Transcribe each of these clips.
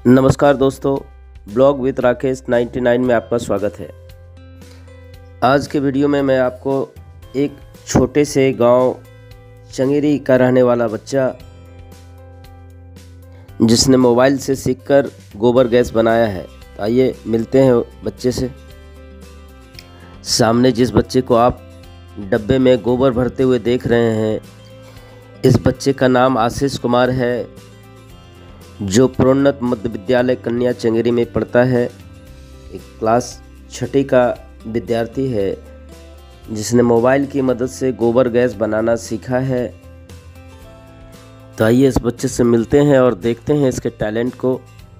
नमस्कार दोस्तों, blog with Rakesh 99 में आपका स्वागत है। आज के वीडियो में मैं आपको एक छोटे से गांव चंगेरी का रहने वाला बच्चा जिसने मोबाइल से सीखकर गोबर गैस बनाया है, आइए मिलते हैं बच्चे से। सामने जिस बच्चे को आप डब्बे में गोबर भरते हुए देख रहे हैं, इस बच्चे का नाम आशीष कुमार है, जो प्रोन्नत मध्य विद्यालय कन्या चंगेरी में पढ़ता है। एक क्लास 6ठी का विद्यार्थी है जिसने मोबाइल की मदद से गोबर गैस बनाना सीखा है। तो आइए इस बच्चे से मिलते हैं और देखते हैं इसके टैलेंट को।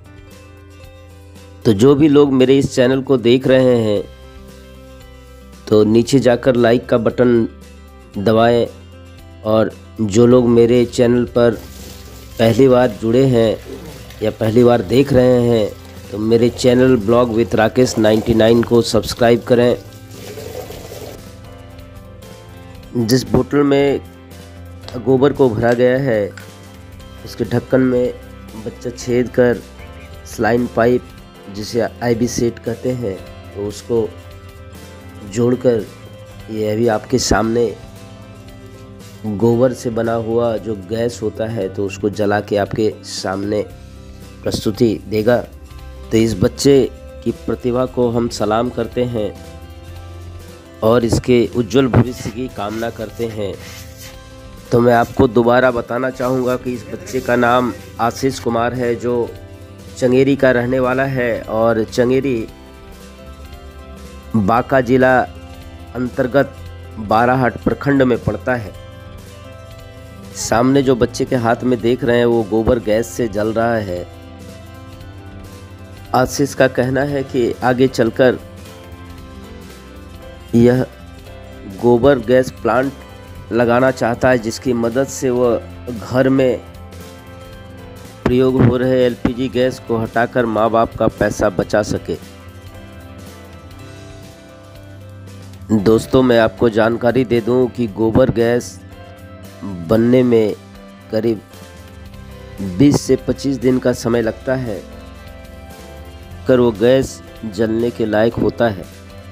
तो जो भी लोग मेरे इस चैनल को देख रहे हैं तो नीचे जाकर लाइक का बटन दबाएं, और जो लोग मेरे चैनल पर पहली बार जुड़े हैं या पहली बार देख रहे हैं तो मेरे चैनल ब्लॉग विद राकेश 99 को सब्सक्राइब करें। जिस बोतल में गोबर को भरा गया है उसके ढक्कन में बच्चा छेद कर स्लाइन पाइप, जिसे आईबी सेट कहते हैं, तो उसको जोड़कर ये अभी आपके सामने गोबर से बना हुआ जो गैस होता है तो उसको जला के आपके सामने प्रस्तुति देगा। तो इस बच्चे की प्रतिभा को हम सलाम करते हैं और इसके उज्जवल भविष्य की कामना करते हैं। तो मैं आपको दोबारा बताना चाहूँगा कि इस बच्चे का नाम आशीष कुमार है, जो चंगेरी का रहने वाला है और चंगेरी बांका जिला अंतर्गत बाराहाट प्रखंड में पड़ता है। सामने जो बच्चे के हाथ में देख रहे हैं वो गोबर गैस से जल रहा है। आशीष का कहना है कि आगे चलकर यह गोबर गैस प्लांट लगाना चाहता है, जिसकी मदद से वह घर में प्रयोग हो रहे एलपीजी गैस को हटाकर माँ बाप का पैसा बचा सके। दोस्तों, मैं आपको जानकारी दे दूं कि गोबर गैस बनने में करीब 20 से 25 दिन का समय लगता है, कर वो गैस जलने के लायक होता है।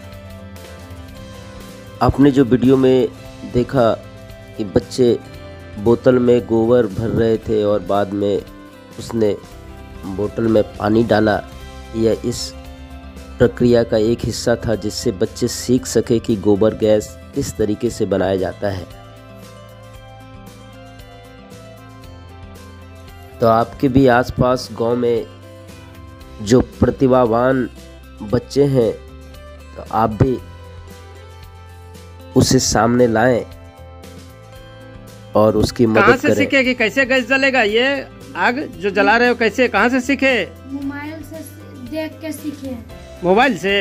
आपने जो वीडियो में देखा कि बच्चे बोतल में गोबर भर रहे थे और बाद में उसने बोतल में पानी डाला, यह इस प्रक्रिया का एक हिस्सा था जिससे बच्चे सीख सके कि गोबर गैस किस तरीके से बनाया जाता है। तो आपके भी आसपास गांव में जो प्रतिभावान बच्चे हैं तो आप भी उसे सामने लाएं और उसकी मदद करें। कहाँ से सीखे कि कैसे गैस जलेगा? ये आग जो जला रहे हो कैसे, कहाँ से सीखे? मोबाइल से देख के सीखे। मोबाइल से?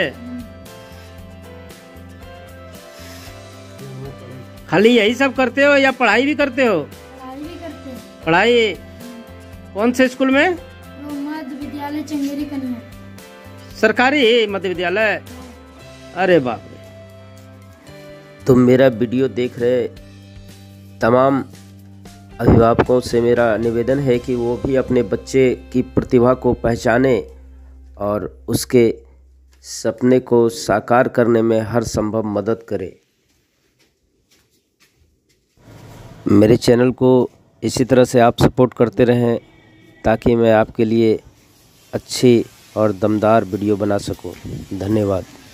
खाली यही सब करते हो या पढ़ाई भी करते हो? पढ़ाई भी करते हैं। पढ़ाई कौन से स्कूल में? मध्य विद्यालय चंगेरी कन्या। सरकारी मध्य विद्यालय? अरे बाप रे। तो मेरा वीडियो देख रहे तमाम अभिभावकों से मेरा निवेदन है कि वो भी अपने बच्चे की प्रतिभा को पहचाने और उसके सपने को साकार करने में हर संभव मदद करें। मेरे चैनल को इसी तरह से आप सपोर्ट करते रहें ताकि मैं आपके लिए अच्छी और दमदार वीडियो बना सकूं। धन्यवाद।